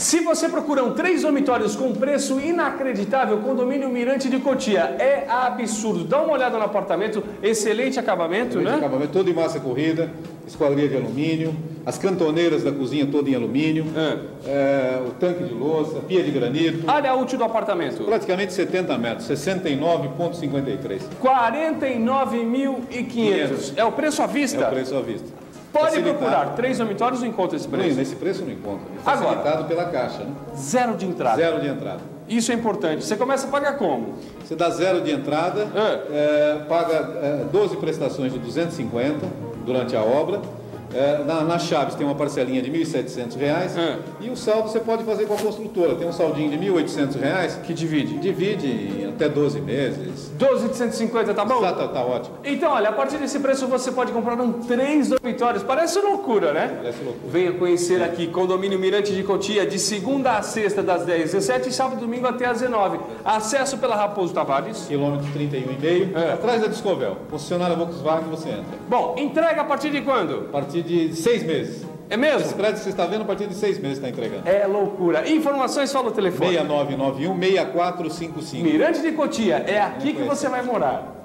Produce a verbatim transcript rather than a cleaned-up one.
Se você procura um três dormitórios com preço inacreditável, condomínio Mirante de Cotia, é absurdo. Dá uma olhada no apartamento, excelente acabamento, excelente, né? Acabamento todo em massa corrida, esquadria de alumínio, as cantoneiras da cozinha toda em alumínio, é. É, o tanque de louça, pia de granito. Área útil do apartamento? Praticamente setenta metros, sessenta e nove vírgula cinquenta e três. quarenta e nove mil e quinhentos. É o preço à vista? É o preço à vista. Pode Facilitado. procurar, três dormitórios não encontra esse preço. Não, nesse preço não encontra. Facilitado Agora, pela Caixa, né? Zero de entrada. Zero de entrada. Isso é importante. Você começa a pagar como? Você dá zero de entrada, é. É, paga é, doze prestações de duzentos e cinquenta durante a obra. É, na, na Chaves tem uma parcelinha de mil e setecentos reais é. E o saldo você pode fazer com a construtora. Tem um saldinho de mil e oitocentos reais. Que divide? Divide em até doze meses. doze de cento e cinquenta, tá bom? Tá, tá, tá ótimo. Então, olha, a partir desse preço você pode comprar um três dormitórios. Parece loucura, né? Parece loucura. Venha conhecer aqui, Condomínio Mirante de Cotia, de segunda a sexta, das dez às dezessete e sábado e domingo até às dezenove. Acesso pela Raposo Tavares. Quilômetro trinta e um e meio, é. Atrás da Discovel. Concessionária Volkswagen, você entra. Bom, entrega a partir de quando? A partir de seis meses. É mesmo? Esse prédio que você está vendo, a partir de seis meses está entregando. É loucura. Informações, fala o telefone. seis nove nove um, seis quatro cinco cinco. Mirante de Cotia, é aqui que você vai morar.